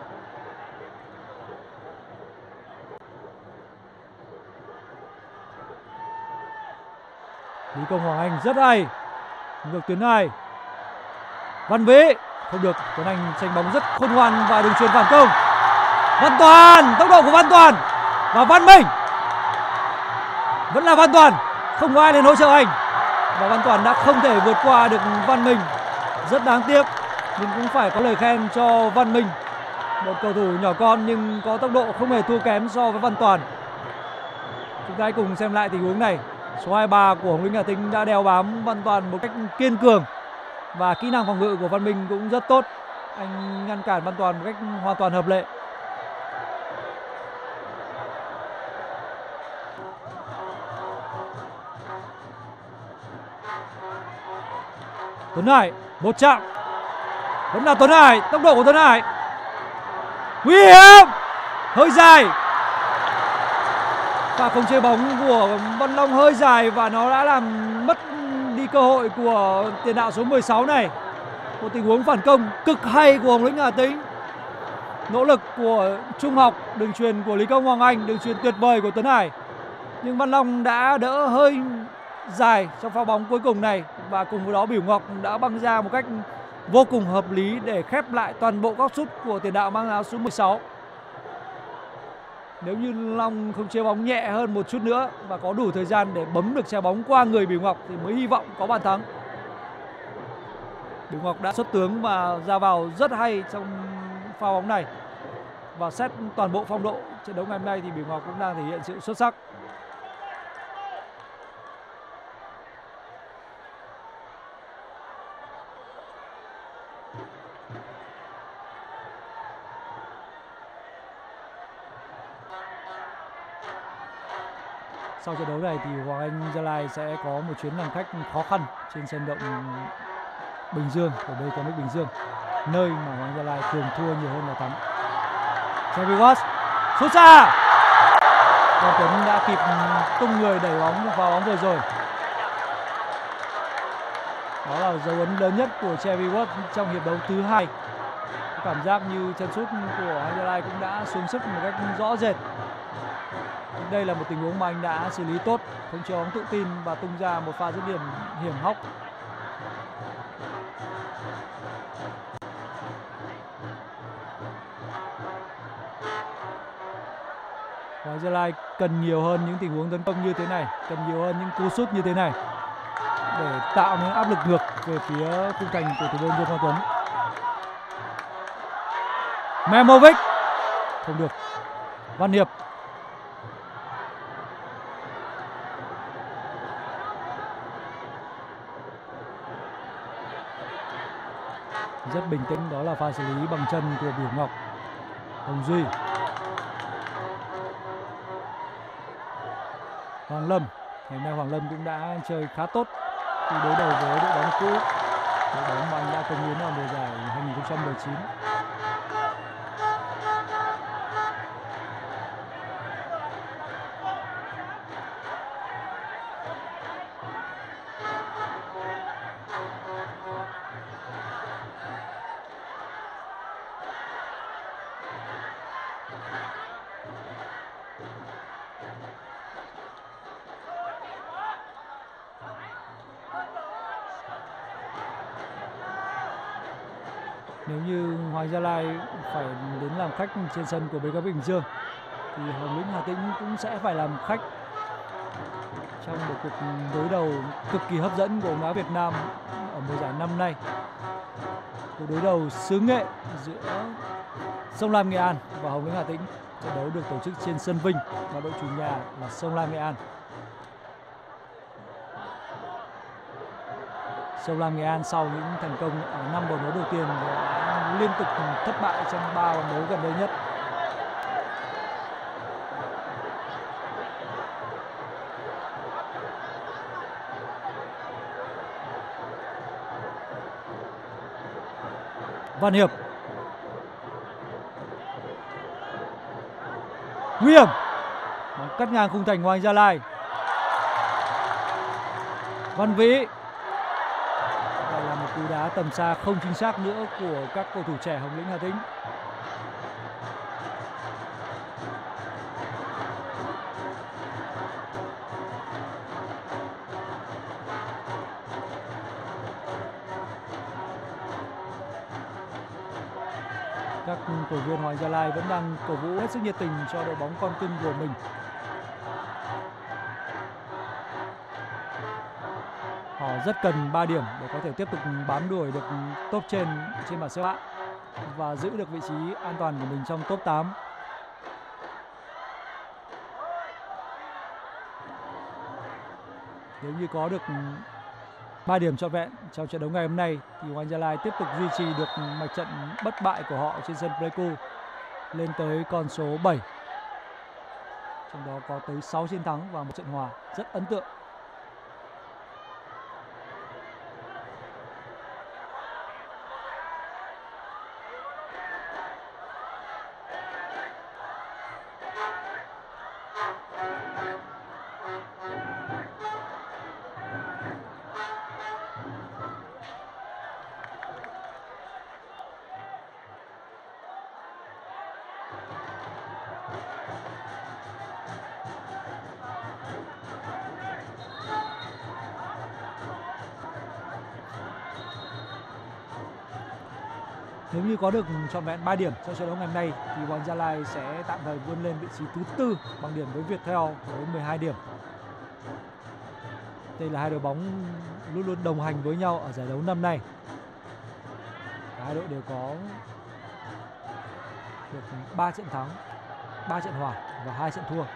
Speaker 1: Lý Công Hoàng Anh rất hay, ngược tuyến 2. Văn Vĩ không được, Tuấn Anh tranh bóng rất khôn ngoan và đường chuyền phản công. Văn Toàn, tốc độ của Văn Toàn và Văn Minh, vẫn là Văn Toàn, không có ai đến hỗ trợ anh và Văn Toàn đã không thể vượt qua được Văn Minh, rất đáng tiếc. Nhưng cũng phải có lời khen cho Văn Minh, một cầu thủ nhỏ con nhưng có tốc độ không hề thua kém so với Văn Toàn. Chúng ta hãy cùng xem lại tình huống này. Số 23 của Hồng Lĩnh Hà Tĩnh đã đeo bám Văn Toàn một cách kiên cường và kỹ năng phòng ngự của Văn Minh cũng rất tốt. Anh ngăn cản Văn Toàn một cách hoàn toàn hợp lệ. Tuấn Hải, một chạm, vẫn là Tuấn Hải, tốc độ của Tuấn Hải nguy hiểm, hơi dài. Pha không chế bóng của Văn Long hơi dài và nó đã làm mất đi cơ hội của tiền đạo số 16 này. Một tình huống phản công cực hay của Hồng Lĩnh Hà Tĩnh. Nỗ lực của Trung Học, đường chuyền của Lý Công Hoàng Anh, đường chuyền tuyệt vời của Tuấn Hải. Nhưng Văn Long đã đỡ hơi dài trong pha bóng cuối cùng này và cùng với đó Bửu Ngọc đã băng ra một cách vô cùng hợp lý để khép lại toàn bộ góc sút của tiền đạo mang áo số 16. Nếu như Long không chế bóng nhẹ hơn một chút nữa và có đủ thời gian để bấm được trái bóng qua người Bửu Ngọc thì mới hy vọng có bàn thắng. Bửu Ngọc đã xuất tướng và ra vào rất hay trong pha bóng này. Và xét toàn bộ phong độ trận đấu ngày hôm nay thì Bửu Ngọc cũng đang thể hiện sự xuất sắc. Sau trận đấu này thì Hoàng Anh Gia Lai sẽ có một chuyến làm khách khó khăn trên sân vận động Bình Dương của BKMX Bình Dương, nơi mà Hoàng Anh Gia Lai thường thua nhiều hơn là thắng. Chevy Watts sút xa, Quang Tuấn đã kịp tung người đẩy bóng vào bóng vừa rồi. Đó là dấu ấn lớn nhất của Chevy Watts trong hiệp đấu thứ 2. Cảm giác như chân sút của Hoàng Anh Gia Lai cũng đã xuống sức một cách rõ rệt. Đây là một tình huống mà anh đã xử lý tốt, không cho bóng tự tin và tung ra một pha dứt điểm hiểm hóc. Hoàng Gia Lai cần nhiều hơn những tình huống tấn công như thế này, cần nhiều hơn những cú sút như thế này để tạo nên áp lực ngược về phía khung thành của thủ môn Dương Quang Tuấn. Memovic không được. Văn Hiệp, rất bình tĩnh, đó là pha xử lý bằng chân của Bửu Ngọc. Hồng Duy, Hoàng Lâm, ngày hôm nay Hoàng Lâm cũng đã chơi khá tốt khi đối đầu với đội bóng cũ, đội bóng mà anh đã công hiến ở mùa giải 2019. Nếu như Hoàng Gia Lai phải đến làm khách trên sân của BKB Bình Dương thì Hồng Lĩnh Hà Tĩnh cũng sẽ phải làm khách trong một cuộc đối đầu cực kỳ hấp dẫn của bóng đá Việt Nam ở mùa giải năm nay. Cuộc đối đầu xứ Nghệ giữa Sông Lam Nghệ An và Hồng Lĩnh Hà Tĩnh. Trận đấu được tổ chức trên sân Vinh và đội chủ nhà là Sông Lam Nghệ An. Sông Lam Nghệ An sau những thành công ở 5 vòng đấu đầu tiên đã liên tục thất bại trong 3 vòng đấu gần đây nhất. Văn Hiệp nguy hiểm, cắt ngang khung thành Hoàng Gia Lai. Văn Vĩ, đây là một cú đá tầm xa không chính xác nữa của các cầu thủ trẻ Hồng Lĩnh Hà Tĩnh. Các cổ động viên Hoàng Gia Lai vẫn đang cổ vũ hết sức nhiệt tình cho đội bóng con cưng của mình. Họ rất cần 3 điểm để có thể tiếp tục bám đuổi được top trên bảng xếp hạng và giữ được vị trí an toàn của mình trong top 8. Nếu như có được 3 điểm trọn vẹn trong trận đấu ngày hôm nay thì Hoàng Gia Lai tiếp tục duy trì được mạch trận bất bại của họ trên sân Pleiku lên tới con số 7. Trong đó có tới 6 chiến thắng và một trận hòa rất ấn tượng. Nếu như có được trọn vẹn 3 điểm trong trận đấu ngày hôm nay thì Hoàng Gia Lai sẽ tạm thời vươn lên vị trí thứ 4 bằng điểm với Viettel với 12 điểm. Đây là hai đội bóng luôn luôn đồng hành với nhau ở giải đấu năm nay. Cả hai đội đều có được 3 trận thắng, 3 trận hòa và 2 trận thua.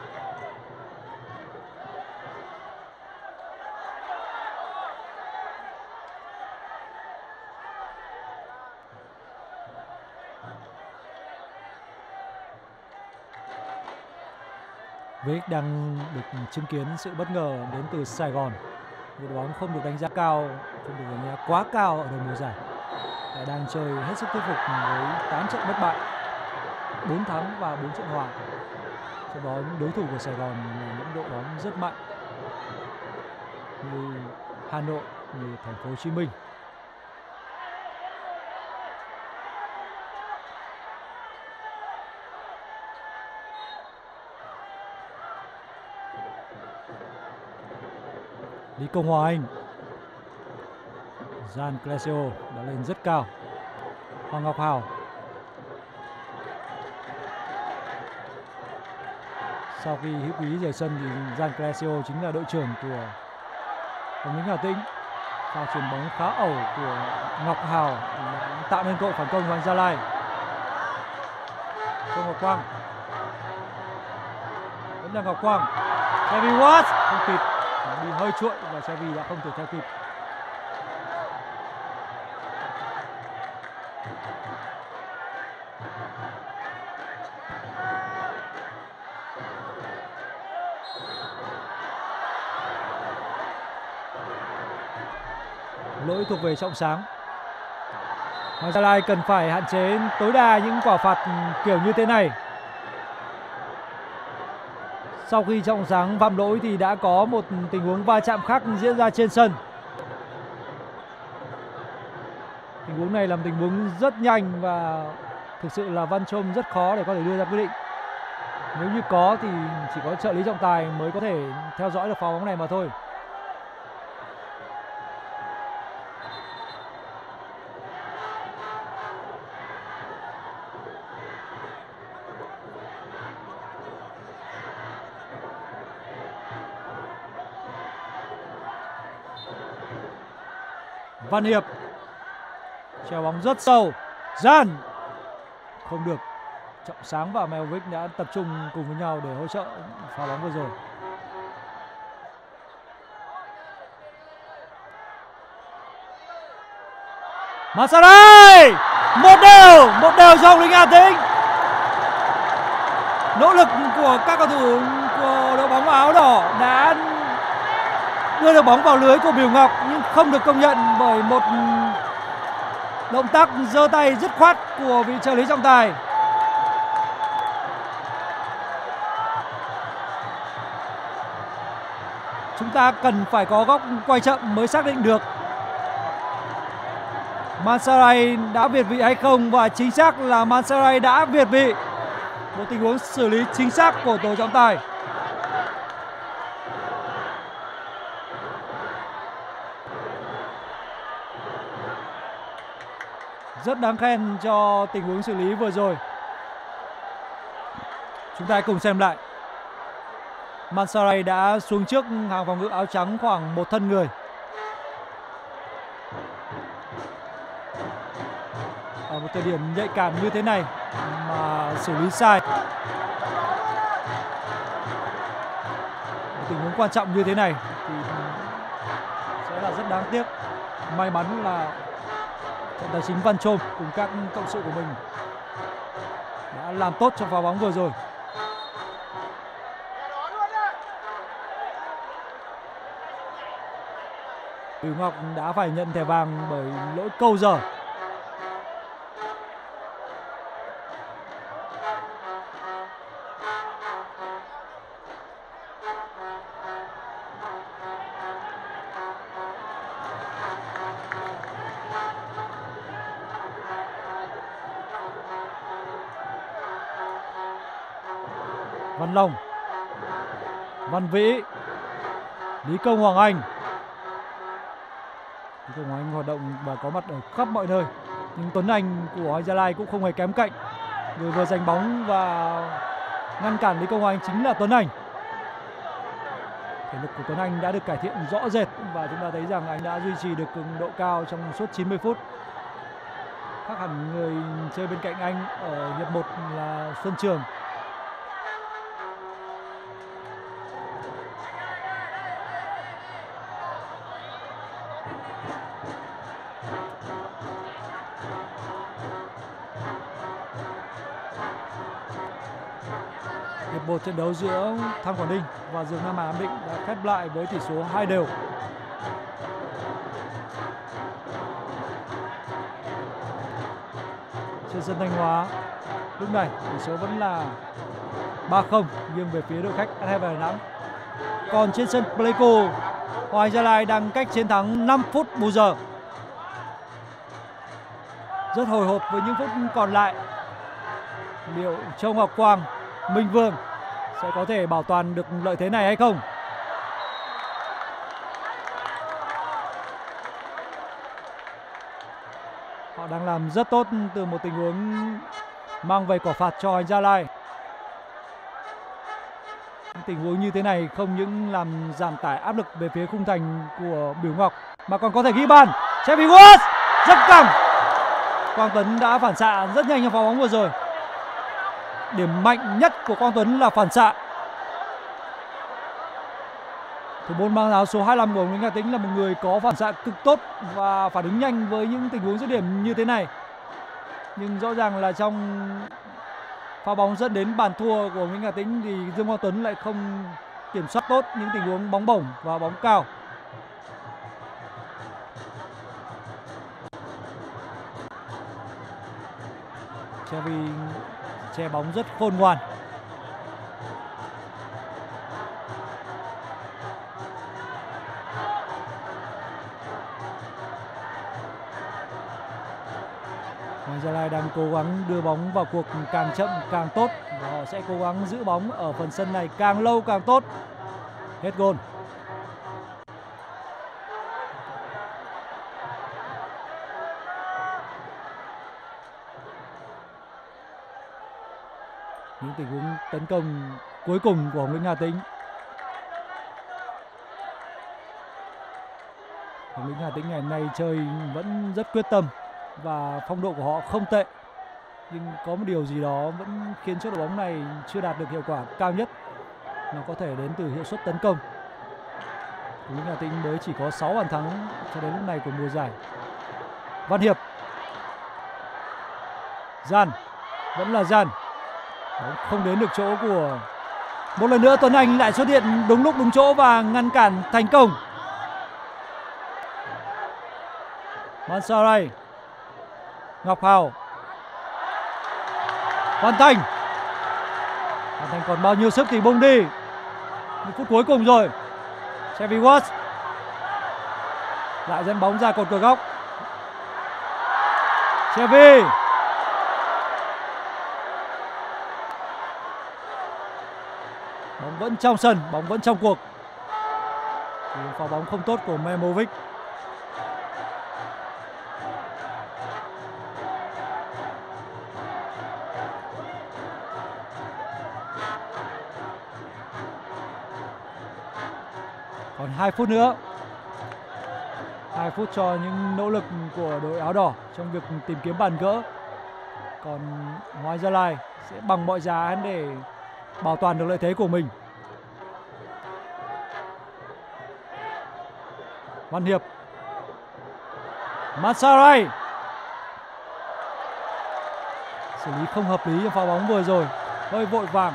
Speaker 1: VX đang được chứng kiến sự bất ngờ đến từ Sài Gòn. Một đội bóng không được đánh giá cao, không được đánh giá quá cao ở đầu mùa giải, lại đang chơi hết sức thuyết phục với 8 trận bất bại, 4 thắng và 4 trận hòa. Trong đó những đối thủ của Sài Gòn là những đội bóng rất mạnh như Hà Nội, như Thành phố Hồ Chí Minh. Lý Công Hòa Anh, Gian Clesio đã lên rất cao. Hoàng Ngọc Hào, sau khi Hữu Quý rời sân thì Gian Clesio chính là đội trưởng của Hồng Lĩnh Hà Tĩnh. Pha chuyền bóng khá ẩu của Ngọc Hào tạo nên cơ hội phản công Hoàng Gia Lai. Cho Ngọc Quang, vẫn là Ngọc Quang. Chevy Watts không kịp, bị hơi chuội và Chevy đã không thể theo kịp. Lỗi thuộc về Trọng Sáng. Hoàng Gia Lai cần phải hạn chế tối đa những quả phạt kiểu như thế này. Sau khi Trọng Sáng phạm lỗi thì đã có một tình huống va chạm khác diễn ra trên sân. Tình huống này là một tình huống rất nhanh và thực sự là Văn Trôm rất khó để có thể đưa ra quyết định. Nếu như có thì chỉ có trợ lý trọng tài mới có thể theo dõi được pha bóng này mà thôi. Văn Hiệp treo bóng rất sâu, Gian không được. Trọng Sáng và Melvic đã tập trung cùng với nhau để hỗ trợ pha bóng vừa rồi. Masarai 1-1 cho Linh Hà Tĩnh. Nỗ lực của các cầu thủ của đội bóng áo đỏ đã đưa được bóng vào lưới của Bửu Ngọc nhưng không được công nhận bởi một động tác giơ tay dứt khoát của vị trợ lý trọng tài. Chúng ta cần phải có góc quay chậm mới xác định được Mansaray đã việt vị hay không, và chính xác là Mansaray đã việt vị. Một tình huống xử lý chính xác của tổ trọng tài. Rất đáng khen cho tình huống xử lý vừa rồi. Chúng ta cùng xem lại. Mansaray đã xuống trước hàng phòng ngự áo trắng khoảng một thân người. Ở một thời điểm nhạy cảm như thế này mà xử lý sai. Một tình huống quan trọng như thế này thì sẽ là rất đáng tiếc. May mắn là trọng tài chính Văn Trôm cùng các cộng sự của mình đã làm tốt trong pha bóng vừa rồi. Bửu Ngọc đã phải nhận thẻ vàng bởi lỗi câu giờ. Văn Long, Văn Vĩ, Lý Công Hoàng Anh. Lý Công Hoàng Anh hoạt động và có mặt ở khắp mọi nơi. Nhưng Tuấn Anh của Hoàng Gia Lai cũng không hề kém cạnh. Người vừa giành bóng và ngăn cản Lý Công Hoàng Anh chính là Tuấn Anh. Thể lực của Tuấn Anh đã được cải thiện rõ rệt và chúng ta thấy rằng anh đã duy trì được cường độ cao trong suốt 90 phút. Khác hẳn người chơi bên cạnh anh ở hiệp 1 là Xuân Trường. Một trận đấu giữa Thăng Quảng Ninh và Dường Nam Hà Nam Định đã khép lại với tỷ số 2-2. Trên sân Thanh Hóa lúc này tỷ số vẫn là 3-0 nghiêng về phía đội khách ATH Đà Nẵng. Còn trên sân Pleiku, Hoàng Gia Lai đang cách chiến thắng 5 phút bù giờ. Rất hồi hộp với những phút còn lại. Liệu Châu Ngọc Quang, Minh Vương sẽ có thể bảo toàn được lợi thế này hay không? Họ đang làm rất tốt từ một tình huống mang về quả phạt cho Hoàng Gia Lai. Tình huống như thế này không những làm giảm tải áp lực về phía khung thành của Bửu Ngọc mà còn có thể ghi bàn. Chevy Wood rất căng. Quang Tuấn đã phản xạ rất nhanh trong pha bóng vừa rồi. Điểm mạnh nhất của Quang Tuấn là phản xạ. Thủ môn mang áo số 25 của Linh Hà Tĩnh là một người có phản xạ cực tốt và phản ứng nhanh với những tình huống dứt điểm như thế này. Nhưng rõ ràng là trong pha bóng dẫn đến bàn thua của Linh Hà Tĩnh thì Dương Quang Tuấn lại không kiểm soát tốt những tình huống bóng bổng và bóng cao. Chevy che bóng rất khôn ngoan. Hoàng Gia Lai đang cố gắng đưa bóng vào cuộc càng chậm càng tốt và họ sẽ cố gắng giữ bóng ở phần sân này càng lâu càng tốt. Hết gôn. Những tình huống tấn công cuối cùng của Linh Hà Tĩnh. Thủ lĩnh Hà Tĩnh ngày hôm nay chơi vẫn rất quyết tâm và phong độ của họ không tệ, nhưng có một điều gì đó vẫn khiến cho đội bóng này chưa đạt được hiệu quả cao nhất, nó có thể đến từ hiệu suất tấn công. Thủ lĩnh Hà Tĩnh mới chỉ có 6 bàn thắng cho đến lúc này của mùa giải. Văn Hiệp, Gian, vẫn là Gian, bóng không đến được chỗ của, một lần nữa Tuấn Anh lại xuất hiện đúng lúc đúng chỗ và ngăn cản thành công. Mansaray, Ngọc Hào, Hoàn Thành còn bao nhiêu sức thì bung đi. 1 phút cuối cùng rồi. Chevy Watts lại dẫn bóng ra cột cửa góc. Chevy, bóng vẫn trong sân, bóng vẫn trong cuộc. Pha bóng không tốt của Memovic. Còn 2 phút nữa. 2 phút cho những nỗ lực của đội áo đỏ trong việc tìm kiếm bàn gỡ. Còn Hoàng Gia Lai sẽ bằng mọi giá để bảo toàn được lợi thế của mình. Văn Hiệp, Mansaray xử lý không hợp lý trong pha bóng vừa rồi, hơi vội vàng.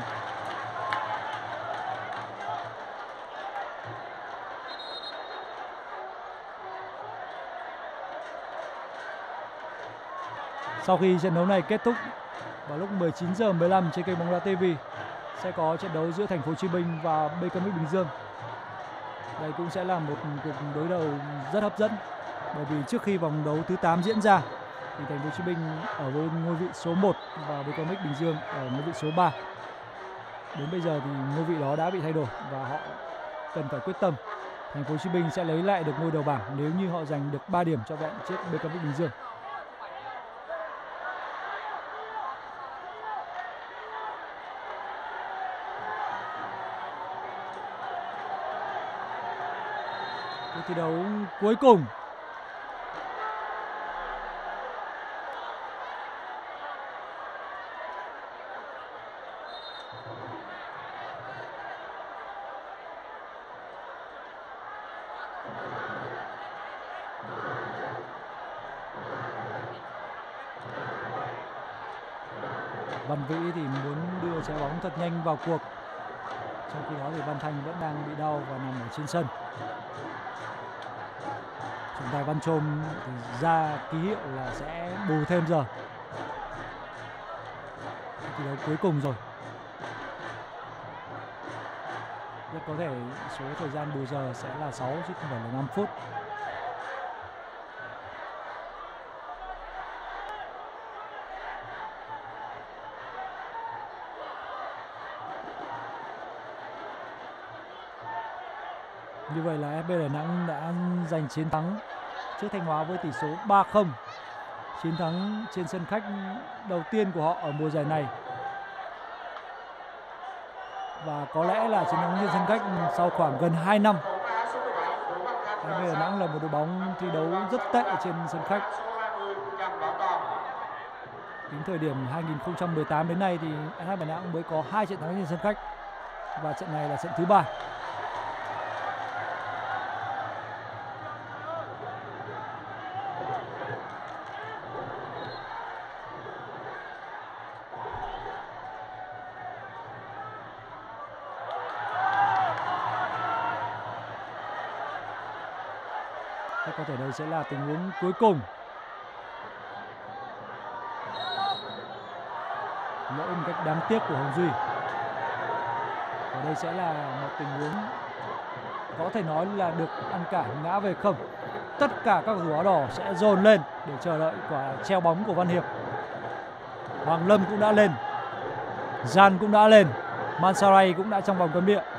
Speaker 1: Sau khi trận đấu này kết thúc vào lúc 19h15 trên kênh Bóng Đá TV sẽ có trận đấu giữa Thành phố Hồ Chí Minh và BKMX Bình Dương. Đây cũng sẽ là một cuộc đối đầu rất hấp dẫn, bởi vì trước khi vòng đấu thứ 8 diễn ra thì Thành phố Hồ Chí Minh ở với ngôi vị số 1 và BKMX Bình Dương ở ngôi vị số 3. Đến bây giờ thì ngôi vị đó đã bị thay đổi và họ cần phải quyết tâm. Thành phố Hồ Chí Minh sẽ lấy lại được ngôi đầu bảng nếu như họ giành được 3 điểm trọn vẹn trước BKMX Bình Dương. Cuộc thi đấu cuối cùng. Văn Vĩ thì muốn đưa trái bóng thật nhanh vào cuộc. Trong khi đó thì Văn Thanh vẫn đang bị đau và nằm ở trên sân. Trọng tài Văn Trôm thì ra ký hiệu là sẽ bù thêm giờ. Thi đấu cuối cùng rồi. Rất có thể số thời gian bù giờ sẽ là 6 chứ không phải là 5 phút. Như vậy là FB Đà Nẵng đã giành chiến thắng trước Thanh Hóa với tỷ số 3-0. Chiến thắng trên sân khách đầu tiên của họ ở mùa giải này. Và có lẽ là chiến thắng trên sân khách sau khoảng gần 2 năm. FB Đà Nẵng là một đội bóng thi đấu rất tệ trên sân khách. Tính thời điểm 2018 đến nay thì FB Đà Nẵng mới có 2 trận thắng trên sân khách. Và trận này là trận thứ 3. Có thể đây sẽ là tình huống cuối cùng. Lỗi một cách đáng tiếc của Hồng Duy. Và đây sẽ là một tình huống có thể nói là được ăn cả ngã về không. Tất cả các cầu thủ áo đỏ sẽ dồn lên để chờ đợi quả treo bóng của Văn Hiệp. Hoàng Lâm cũng đã lên, Gian cũng đã lên, Mansaray cũng đã trong vòng cấm địa.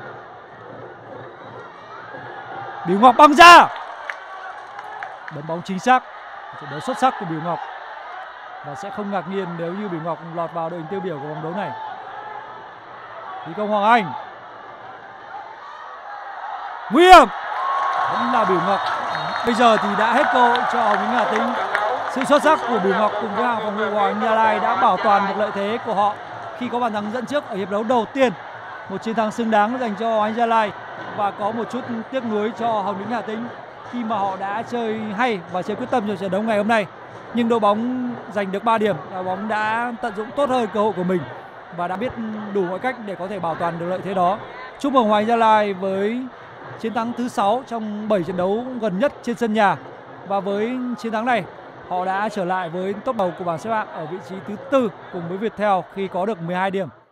Speaker 1: Bửu Ngọc băng ra, đấm bóng chính xác. Trận đấu xuất sắc của Bửu Ngọc và sẽ không ngạc nhiên nếu như Bửu Ngọc lọt vào đội hình tiêu biểu của vòng đấu này. Tấn công Hoàng Anh, nguy hiểm, vẫn là Bửu Ngọc Bây giờ thì đã hết cơ hội cho Hồng Lĩnh Hà Tĩnh. Sự xuất sắc của Bửu Ngọc cùng với hàng phòng ngự của Hoàng Anh Gia Lai đã bảo toàn được lợi thế của họ khi có bàn thắng dẫn trước ở hiệp đấu đầu tiên. Một chiến thắng xứng đáng dành cho Hoàng Anh Gia Lai và có một chút tiếc nuối cho Hồng Lĩnh Hà Tĩnh khi mà họ đã chơi hay và chơi quyết tâm trong trận đấu ngày hôm nay. Nhưng đội bóng giành được 3 điểm, đội bóng đã tận dụng tốt hơn cơ hội của mình và đã biết đủ mọi cách để có thể bảo toàn được lợi thế đó. Chúc mừng Hoàng Anh Gia Lai với chiến thắng thứ 6 trong 7 trận đấu gần nhất trên sân nhà. Và với chiến thắng này, họ đã trở lại với top đầu của bảng xếp hạng ở vị trí thứ 4 cùng với Viettel khi có được 12 điểm.